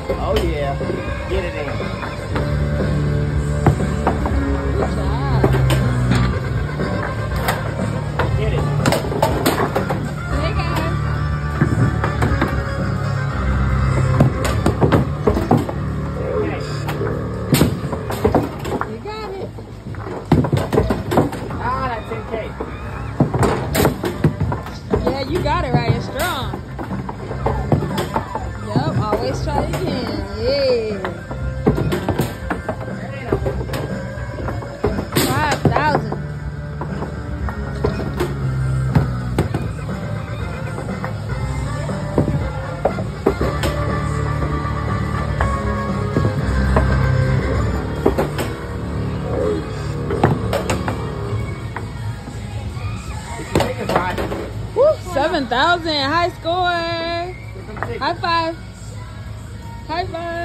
Oh yeah. Get it in. Good job. Get it. Hey guys. Okay. You got it. Ah, that's okay. Yeah, you got it right. It's strong. Yep, always try it again. Yeah. 5,000. Woo, 7,000. High score. High five. High five.